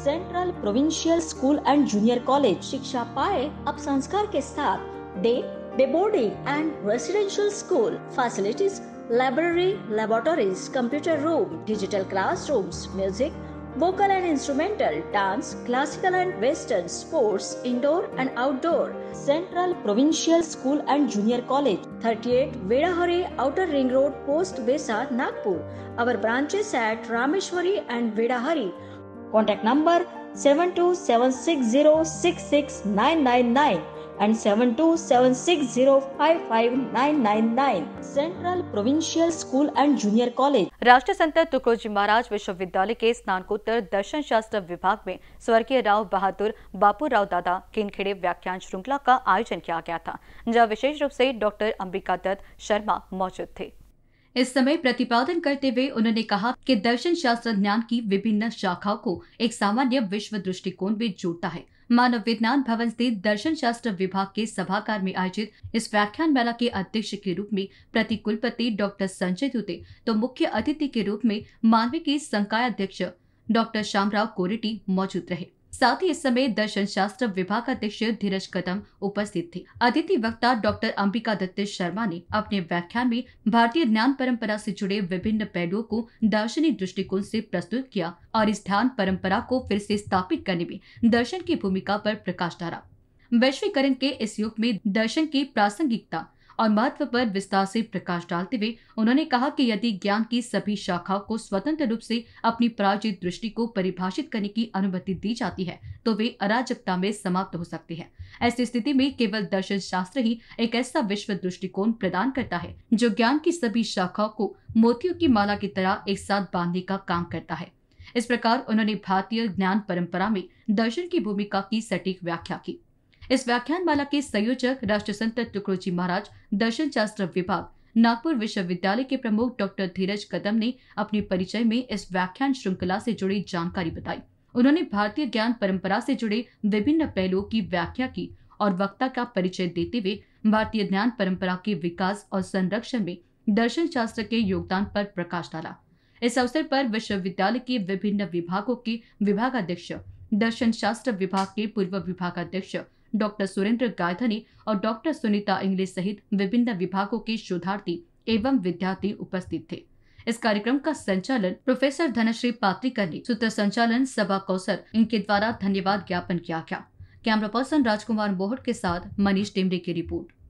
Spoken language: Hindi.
Central provincial school and junior college. शिक्षा पाए अब संस्कार के साथ। Day boarding and residential school facilities, library, laboratories, computer room, digital classrooms, music, vocal and instrumental, dance, classical and western, sports, indoor and outdoor. Central Provincial School and Junior College, 38 Vedahari, Outer Ring Road, Post Besa, Nagpur. Our branches at Rameshwari and Vedahari. Contact number 7276066999 and 7276055999. Central Provincial School and Junior College. राष्ट्रीय संत तुकडोजी महाराज विश्वविद्यालय के स्नातकोत्तर दर्शन शास्त्र विभाग में स्वर्गीय राव बहादुर बापूराव दादा किनखेड़े व्याख्यान श्रृंखला का आयोजन किया गया था, जहां विशेष रूप से डॉक्टर अंबिका दत्त शर्मा मौजूद थे। इस समय प्रतिपादन करते हुए उन्होंने कहा कि दर्शन शास्त्र ज्ञान की विभिन्न शाखाओं को एक सामान्य विश्व दृष्टिकोण में जोड़ता है। मानव विज्ञान भवन स्थित दर्शन शास्त्र विभाग के सभागार में आयोजित इस व्याख्यान माला के अध्यक्ष के रूप में प्रति कुलपति डॉक्टर संजय दुते तो मुख्य अतिथि के रूप में मानवी के संकाय अध्यक्ष डॉक्टर श्यामराव कोरेटी मौजूद रहे। साथ ही इस समय दर्शन शास्त्र विभाग अध्यक्ष धीरज कदम उपस्थित थे। अतिथि वक्ता डॉक्टर अंबिका दत्त शर्मा ने अपने व्याख्यान में भारतीय ज्ञान परंपरा से जुड़े विभिन्न पहलुओं को दार्शनिक दृष्टिकोण से प्रस्तुत किया और इस ध्यान परंपरा को फिर से स्थापित करने में दर्शन की भूमिका पर प्रकाश डाला। वैश्वीकरण के इस युग में दर्शन की प्रासंगिकता और महत्व पर विस्तार से प्रकाश डालते हुए उन्होंने कहा कि यदि ज्ञान की सभी शाखाओं को स्वतंत्र रूप से अपनी प्रायोजित दृष्टि को परिभाषित करने की अनुमति दी जाती है तो वे अराजकता में समाप्त हो सकते हैं। ऐसी स्थिति में केवल दर्शन शास्त्र ही एक ऐसा विश्व दृष्टिकोण प्रदान करता है जो ज्ञान की सभी शाखाओं को मोतियों की माला की तरह एक साथ बांधने का काम करता है। इस प्रकार उन्होंने भारतीय ज्ञान परंपरा में दर्शन की भूमिका की सटीक व्याख्या की। इस व्याख्यान माला के संयोजक राष्ट्रीय संत तुकडोजी महाराज दर्शन शास्त्र विभाग नागपुर विश्वविद्यालय के प्रमुख डॉक्टर धीरज कदम ने अपने परिचय में इस व्याख्यान श्रृंखला से जुड़ी जानकारी बताई। उन्होंने भारतीय ज्ञान परंपरा से जुड़े विभिन्न पहलुओं की व्याख्या की और वक्ता का परिचय देते हुए भारतीय ज्ञान परंपरा के विकास और संरक्षण में दर्शन शास्त्र के योगदान पर प्रकाश डाला। इस अवसर पर विश्वविद्यालय के विभिन्न विभागों के विभागाध्यक्ष, दर्शन शास्त्र विभाग के पूर्व विभागाध्यक्ष डॉक्टर सुरेंद्र गायधनी और डॉक्टर सुनीता इंग्लिश सहित विभिन्न विभागों के शोधार्थी एवं विद्यार्थी उपस्थित थे। इस कार्यक्रम का संचालन प्रोफेसर धनश्री पात्रिकर ने, सूत्र संचालन सभा कौसर, इनके द्वारा धन्यवाद ज्ञापन किया गया। कैमरा पर्सन राजकुमार मोहट के साथ मनीष टेमरे की रिपोर्ट।